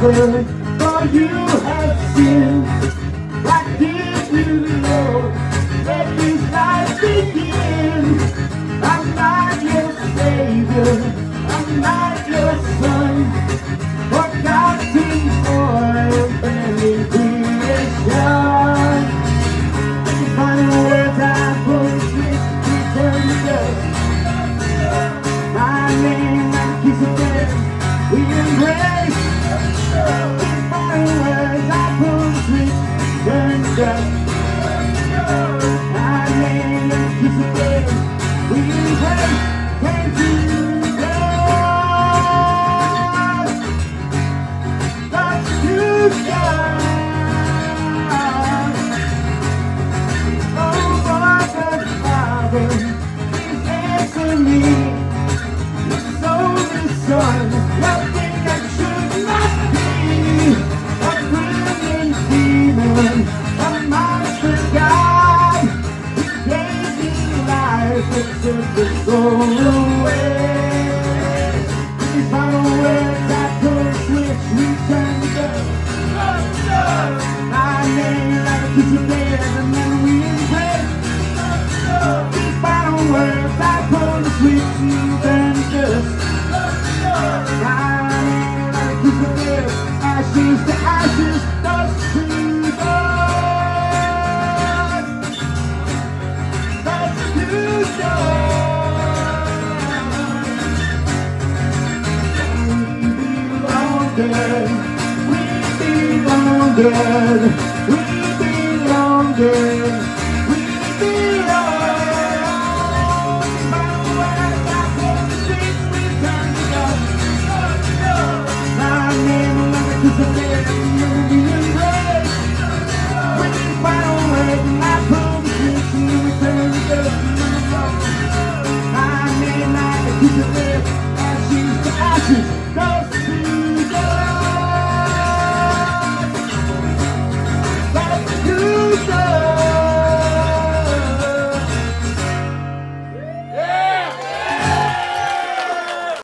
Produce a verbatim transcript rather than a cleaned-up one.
Father, for you have sinned. Why did you know that this life begin? I'm not your savior, I'm not your son, forgotten for a very creation. The final words I put with return to dust. My name and kiss of death, we embrace. The final words I put with return to dust. My name and kiss of death, we embrace. Thank you, God. That's you, God. Oh, Father, Father, please answer me. So the Son, nothing that should not be. A brilliant demon, a monster God. He gave me life and took the soul away. These final words I could switch, return to dust. My name like a piece of bread and then we embrace. These final words I could switch, return to dust. My name like a piece of bread, ashes to ashes, dust to dust. Dust to dust. We belong dead, we belong dead, we belong